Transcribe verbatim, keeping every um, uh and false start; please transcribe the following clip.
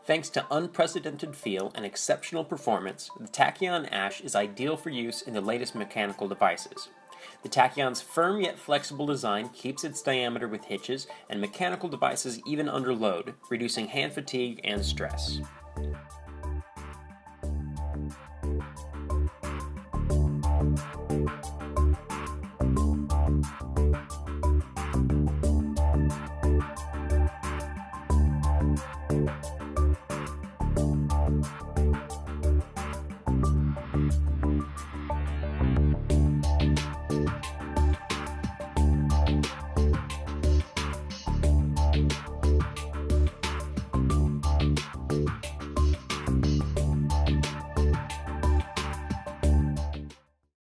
Thanks to unprecedented feel and exceptional performance, the Tachyon Ash is ideal for use in the latest mechanical devices. The Tachyon's firm yet flexible design keeps its diameter with hitches and mechanical devices even under load, reducing hand fatigue and stress.